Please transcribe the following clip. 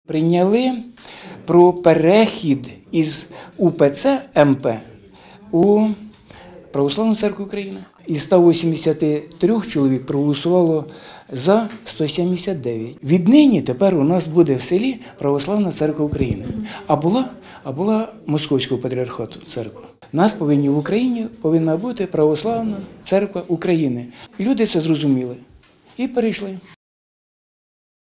Прийняли про перехід із УПЦ МП у Православну Церкву України. Із 183 чоловік проголосувало за 179. Віднині тепер у нас буде в селі Православна Церква України. А була Московського патріархату церква. Нас в Україні повинна бути Православна Церква України. Люди це зрозуміли і перейшли.